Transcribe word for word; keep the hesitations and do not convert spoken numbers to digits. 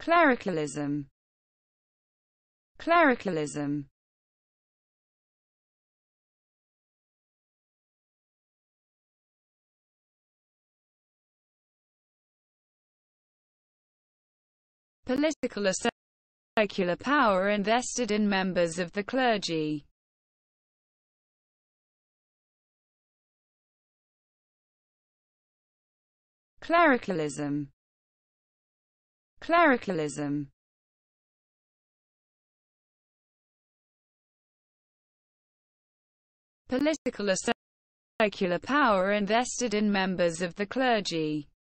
Clericalism. Clericalism. Political or secular power invested in members of the clergy. Clericalism. Clericalism. Political or secular power invested in members of the clergy.